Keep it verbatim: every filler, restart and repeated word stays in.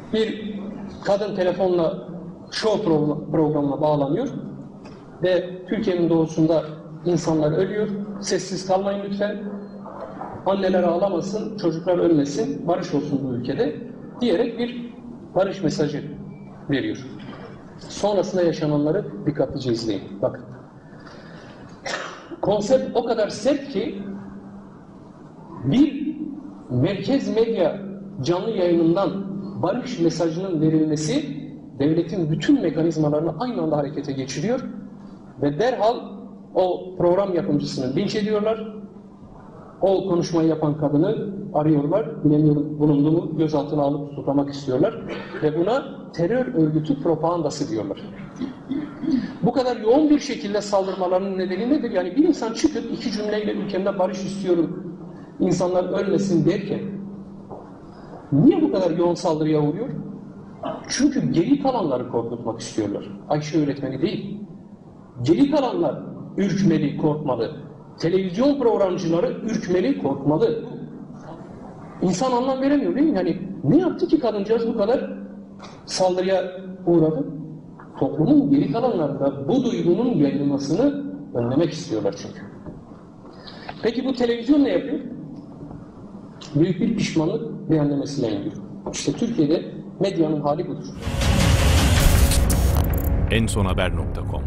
Bir kadın telefonla show programına bağlanıyor ve Türkiye'nin doğusunda insanlar ölüyor, sessiz kalmayın lütfen, anneler ağlamasın, çocuklar ölmesin, barış olsun bu ülkede diyerek bir barış mesajı veriyor. Sonrasında yaşananları dikkatlice izleyin. Bakın. Konsept o kadar sert ki bir merkez medya canlı yayınından barış mesajının verilmesi devletin bütün mekanizmalarını aynı anda harekete geçiriyor ve derhal o program yapımcısını linç ediyorlar. O konuşmayı yapan kadını arıyorlar, bilemiyorum bulunduğunu gözaltına alıp tutuklamak istiyorlar ve buna terör örgütü propagandası diyorlar. Bu kadar yoğun bir şekilde saldırmalarının nedeni nedir? Yani bir insan çıkıp iki cümleyle ülkemde barış istiyorum, insanlar ölmesin derken niye bu kadar yoğun saldırıya uğruyor? Çünkü geri kalanları korkutmak istiyorlar. Ayşe öğretmeni değil. Geri kalanlar ürkmeli, korkmalı. Televizyon programcıları ürkmeli, korkmalı. İnsan anlam veremiyor değil mi? Yani ne yaptı ki kadıncağız bu kadar saldırıya uğradı? Toplumun geri kalanlarında bu duygunun yayılmasını önlemek istiyorlar çünkü. Peki bu televizyon ne yapıyor? Büyük bir pişmanlık beyanlamesiyle gidiyor. İşte Türkiye'de medyanın hali budur. en son haber nokta com